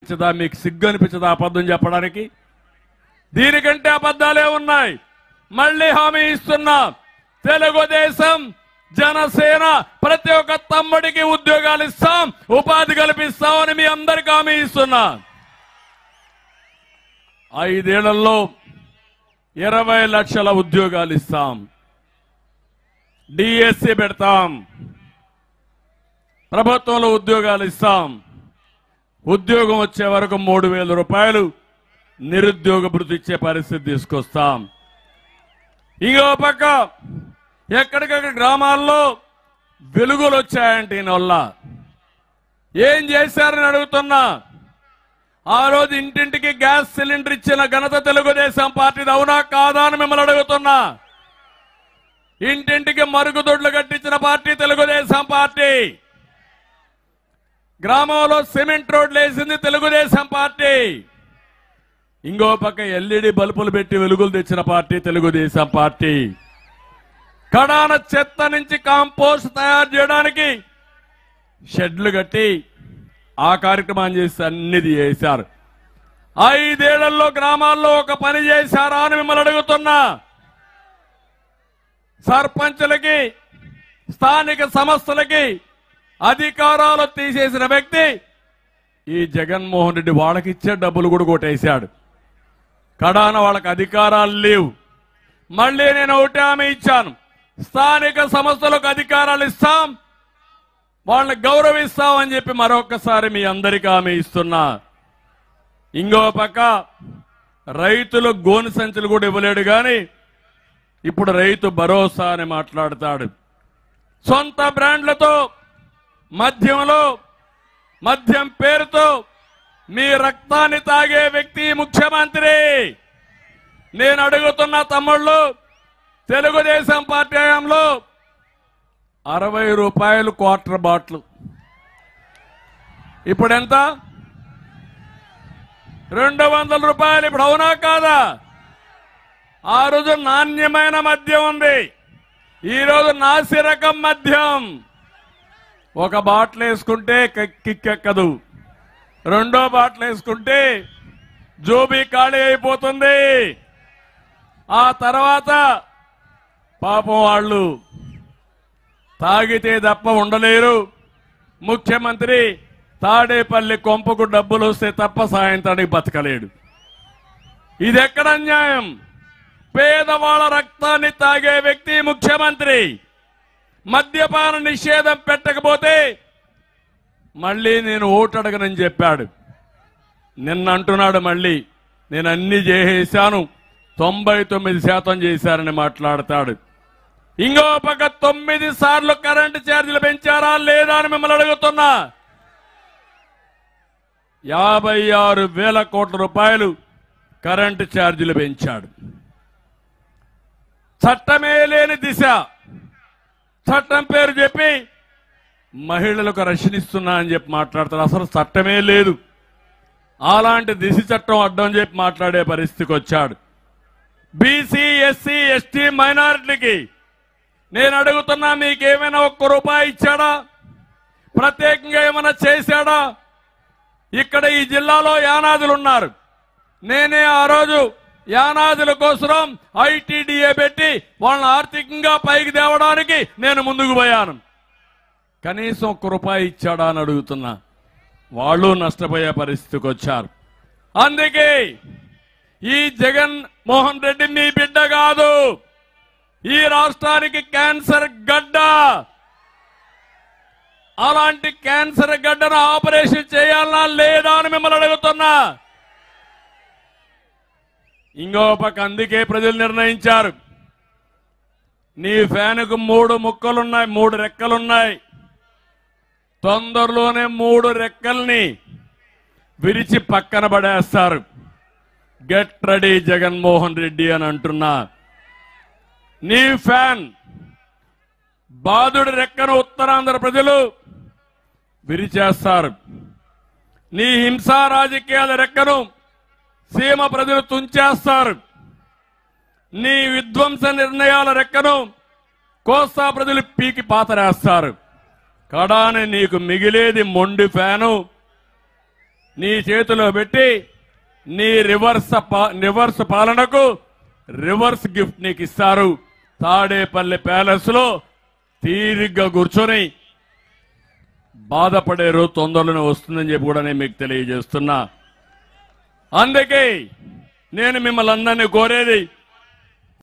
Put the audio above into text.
అనిపించదా? మీకు సిగ్గు అనిపించదా అబద్ధం చెప్పడానికి? దీనికంటే అబద్ధాలే ఉన్నాయి. మళ్ళీ హామీ ఇస్తున్నా, తెలుగుదేశం జనసేన ప్రతి ఒక్క తమ్ముడికి ఉద్యోగాలు ఇస్తాం, ఉపాధి కల్పిస్తామని మీ అందరికీ హామీ ఇస్తున్నా. 5 ఏళ్లలో 20 లక్షల ఉద్యోగాలు ఇస్తాం, డిఎస్సి పెడతాం, ప్రభుత్వంలో ఉద్యోగాలు ఇస్తాం. ఉద్యోగం వచ్చే వరకు 3,000 రూపాయలు నిరుద్యోగ భృతి ఇచ్చే పరిస్థితి తీసుకొస్తాం. ఇంకో పక్క ఎక్కడికక్కడ గ్రామాల్లో వెలుగులు వచ్చాయంటే ఈయనవల్ల ఏం చేశారని అడుగుతున్నా. ఆ రోజు ఇంటింటికి గ్యాస్ సిలిండర్ ఇచ్చిన ఘనత తెలుగుదేశం పార్టీది, అవునా కాదా అని మిమ్మల్ని అడుగుతున్నా. ఇంటింటికి మరుగుదొడ్లు కట్టించిన పార్టీ తెలుగుదేశం పార్టీ. గ్రామంలో సిమెంట్ రోడ్లు వేసింది తెలుగుదేశం పార్టీ. ఇంకో పక్క ఎల్ఈడి బల్బులు పెట్టి వెలుగులు తెచ్చిన పార్టీ తెలుగుదేశం పార్టీ. కడాన చెత్త నుంచి కాంపోస్ట్ తయారు చేయడానికి షెడ్లు కట్టి ఆ కార్యక్రమం చేసి అన్నిది చేశారు. 5 ఏళ్లలో గ్రామాల్లో ఒక పని చేశారా అని మిమ్మల్ని అడుగుతున్నా. సర్పంచులకి, స్థానిక సంస్థలకి అధికారాలు తీసేసిన వ్యక్తి ఈ జగన్మోహన్ రెడ్డి. వాళ్ళకి ఇచ్చే డబ్బులు కూడా కొట్టేశాడు. కడాన వాళ్ళకి అధికారాలు లేవు. మళ్ళీ నేను ఒకటి హామీ ఇచ్చాను, స్థానిక సంస్థలకు అధికారాలు ఇస్తాం, వాళ్ళని గౌరవిస్తామని చెప్పి మరొకసారి మీ అందరికీ హామీ ఇస్తున్నా. ఇంకో పక్క రైతులు గోను సంచులు కూడా ఇవ్వలేడు కానీ ఇప్పుడు రైతు భరోసా అని మాట్లాడతాడు. సొంత బ్రాండ్లతో మద్యం పేరుతో మీ రక్తాన్ని తాగే వ్యక్తి ముఖ్యమంత్రి. నేను అడుగుతున్న తమ్ముళ్ళు, తెలుగుదేశం పార్టీ హయాంలో 60 రూపాయలు క్వార్టర్ బాటిల్, ఇప్పుడు ఎంత? 200 రూపాయలు. ఇప్పుడు అవునా కాదా? ఆ రోజు నాణ్యమైన మద్యం ఉంది, ఈ రోజు నాసి రకం మద్యం. ఒక బాటిల్ వేసుకుంటే కిక్కెక్కదు, రెండో బాటిల్ వేసుకుంటే జోబీ ఖాళీ అయిపోతుంది. ఆ తర్వాత పాపం వాళ్ళు తాగితే తప్ప ఉండలేరు. ముఖ్యమంత్రి తాడేపల్లి కొంపకు డబ్బులు వస్తే తప్ప సాయంత్రానికి బతకలేడు. ఇది ఎక్కడ అన్యాయం? పేదవాళ్ళ రక్తాన్ని తాగే వ్యక్తి ముఖ్యమంత్రి. మద్యపాన నిషేధం పెట్టకపోతే మళ్ళీ నేను ఓటు అడగనని చెప్పాడు. నిన్న అంటున్నాడు మళ్ళీ నేను అన్ని చేసేశాను, 99% చేశారని మాట్లాడతాడు. ఇంకో పక్క 9 సార్లు కరెంటు ఛార్జీలు పెంచారా లేదా అని మిమ్మల్ని అడుగుతున్నా. 56,000 కోట్ల రూపాయలు కరెంటు ఛార్జీలు పెంచాడు. చట్టమే లేని దిశ, చట్టం పేరు చెప్పి మహిళలకు రక్షణ ఇస్తున్నా అని చెప్పి మాట్లాడతారు. అసలు చట్టమే లేదు, అలాంటి దిశ చట్టం అడ్డం చెప్పి మాట్లాడే పరిస్థితికి వచ్చాడు. బీసీ, ఎస్సీ, ఎస్టీ మైనారిటీకి నేను అడుగుతున్నా, మీకేమైనా 1 రూపాయి ఇచ్చాడా? ప్రత్యేకంగా ఏమైనా చేశాడా? ఇక్కడ ఈ జిల్లాలో యానాదులు ఉన్నారు. నేనే ఆ రోజు యానాదుల కోసం ఐటీడీఏ పెట్టి వాళ్ళని ఆర్థికంగా పైకి తేవడానికి నేను ముందుకు పోయాను. కనీసం 1 రూపాయి ఇచ్చాడా అని అడుగుతున్నా. వాళ్ళు నష్టపోయే పరిస్థితికి వచ్చారు. అందుకే ఈ జగన్ మోహన్ రెడ్డి మీ బిడ్డ కాదు, ఈ రాష్ట్రానికి క్యాన్సర్ గడ్డ. అలాంటి క్యాన్సర్ గడ్డను ఆపరేషన్ చేయాలనా లేదా అని మిమ్మల్ని అడుగుతున్నా. ఇంకో పక్క అందుకే ప్రజలు నిర్ణయించారు, నీ ఫ్యాన్కు 3 ముక్కలున్నాయి, 3 రెక్కలున్నాయి. తొందరలోనే 3 రెక్కల్ని విరిచి పక్కన పడేస్తారు. గెట్ రెడీ జగన్మోహన్ రెడ్డి అని అంటున్నా. నీ ఫ్యాన్ బాధుడి రెక్కను ఉత్తరాంధ్ర ప్రజలు విరిచేస్తారు. నీ హింసా రాజకీయాల రెక్కను సీమ ప్రజలు తుంచేస్తారు. నీ విధ్వంస నిర్ణయాల రెక్కను కోస్తా ప్రజలు పీకి పాతరేస్తారు. కడాని నీకు మిగిలేది మొండి ఫ్యాను, నీ చేతిలో పెట్టి నీ రివర్స్ పాలనకు రివర్స్ గిఫ్ట్ నీకు ఇస్తారు. తాడేపల్లి ప్యాలెస్ లో తీరిగ్గా కూర్చొని బాధపడే రోజు తొందరలోనే వస్తుందని చెప్పి కూడా నేను మీకు తెలియజేస్తున్నా. అందుకే నేను మిమ్మల్ని అందరినీ కోరేది